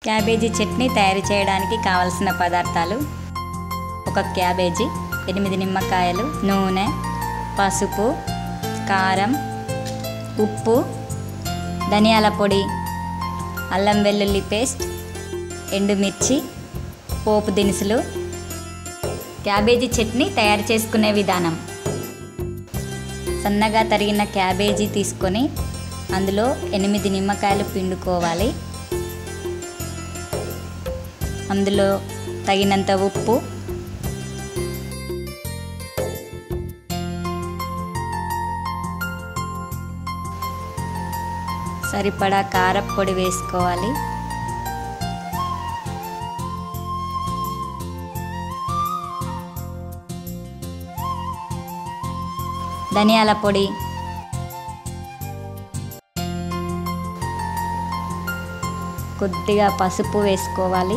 Cabbage chutney తయారు చేయడానికి కావలసిన పదార్థాలు: ఒక క్యాబేజీ, 8 నిమ్మకాయలు, నూనె, పసుపు, కారం, ఉప్పు, ధనియాల పొడి, అల్లం వెల్లుల్లి పేస్ట్, ఎండుమిర్చి, పోపు దినుసులు. క్యాబేజీ చట్నీ తయారు చేసుకునే విధానం: సన్నగా తరిగిన క్యాబేజీ తీసుకొని అందులో 8 నిమ్మకాయలు పిండుకోవాలి. అందులో తగినంత ఉప్పు, సరిపడా కారప్పొడి వేసుకోవాలి. ధనియాల పొడి, కొద్దిగా పసుపు వేసుకోవాలి.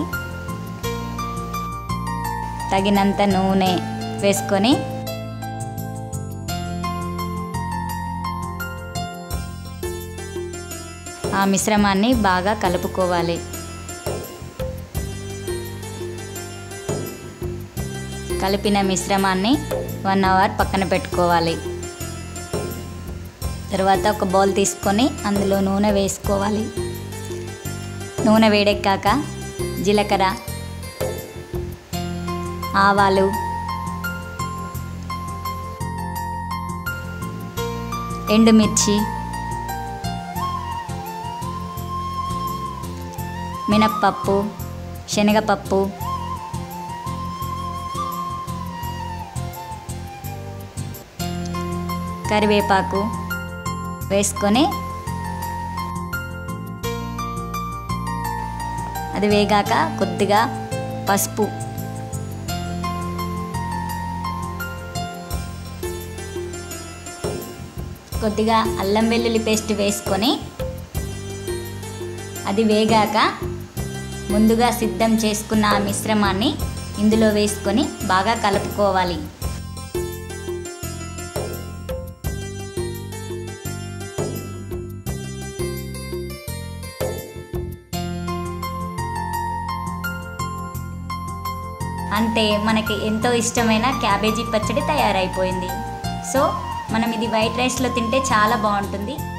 తగినంత నూనె వేసుకొని ఆ మిశ్రమాన్ని బాగా కలుపుకోవాలి. కలిపిన మిశ్రమాన్ని 1 అవర్ పక్కన పెట్టుకోవాలి. తర్వాత ఒక బౌల్ తీసుకొని అందులో నూనె వేసుకోవాలి. నూనె వేడెక్కాక జీలకర్ర, ఆవాలు, ఎండుమిర్చి, మినప్పప్పు, శనగపప్పు, కరివేపాకు వేసుకొని అది వేగాక కొద్దిగా పసుపు, కొద్దిగా అల్లం వెల్లుల్లి పేస్ట్ వేసుకొని అది వేగాక ముందుగా సిద్ధం చేసుకున్న ఆ మిశ్రమాన్ని ఇందులో వేసుకొని బాగా కలుపుకోవాలి. అంతే, మనకి ఎంతో ఇష్టమైన క్యాబేజీ పచ్చడి తయారైపోయింది. సో మనం ఇది వైట్ రైస్లో తింటే చాలా బాగుంటుంది.